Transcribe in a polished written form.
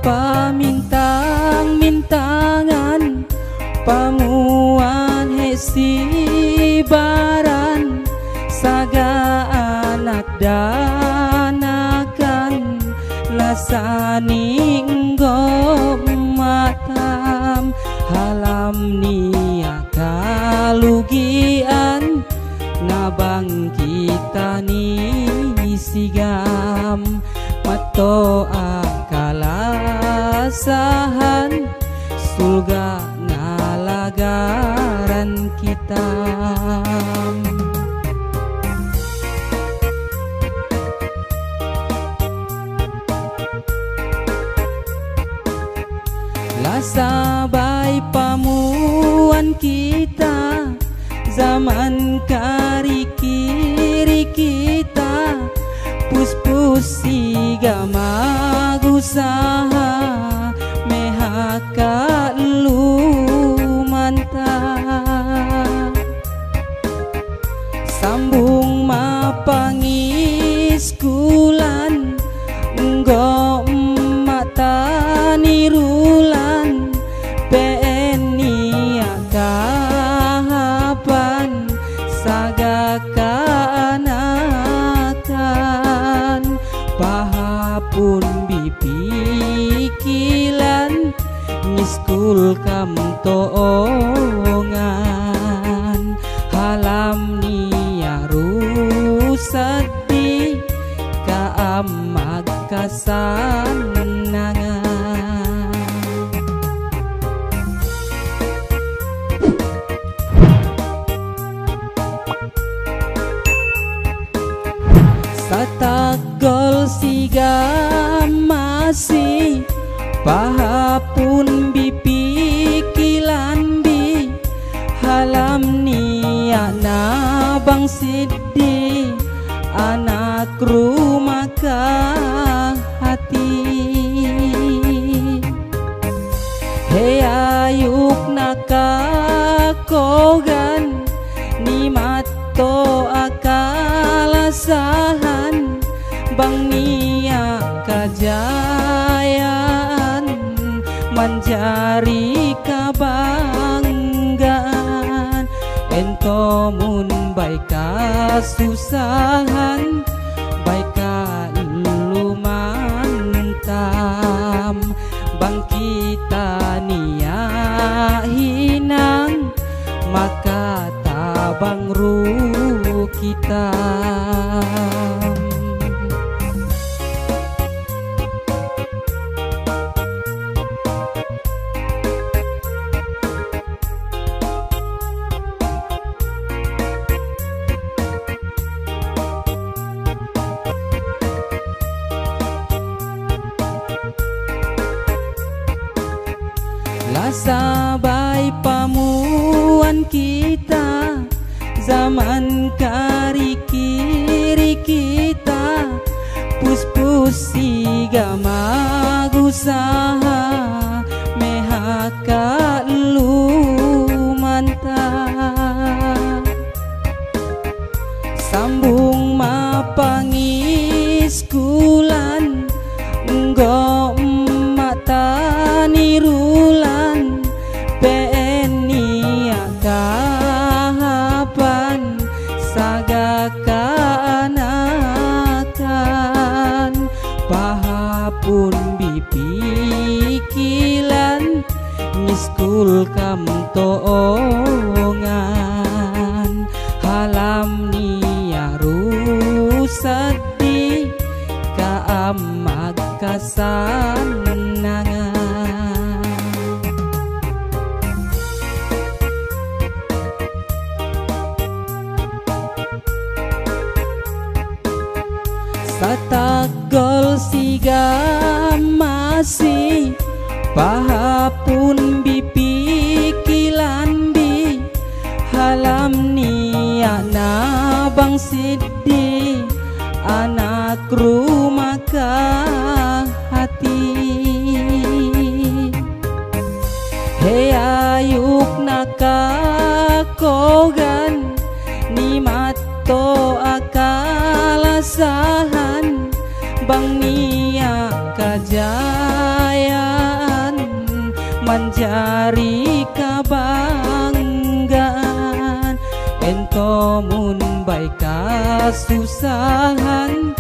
pamintang-mintangan pamuan hesibaran saga anak danakan lasaning matam halam nia kalugian nabang kita ni sigam mato akalasahan surga ngalagaran kita. Lasabay pamuan kita zaman kari-kiri kita pus-pusi gamagusaha mehaka lumanta sambung mapangis kulan nggo mata nirulan PNI kahapan saga kaanakan pahapun bipikilan niskul kam toongan halam niya rusadi kaamag kasanangan. Satagol siga masih pahapun bipikilan bi halam niya nabang siddi anak rumah hati hey ayuk nakakogan ni mato akalasahan bang niya kajayaan manjari kabanggaan ento mun baik kasusahan baik lumantam bang kita niya hinang maka tabang ru kita. Lasabay pamuan kita zaman kari-kiri kita pus-pusi gamagusaha mehaka lumanta sambung mapangis kulan nggo mata nirulan PNI kahapan saga kaanakan pahapun bipikilan niskul kam toongan halam niya rusadi kaamag kasanangan. Satagol siga masih pahapun bipikilan bi halam niya nabang siddi anak rumah hati hey ayuk nakakogan ni mato akalasahan bang niya kajaya menjadi kebanggaan. Ento mun baik kasusahan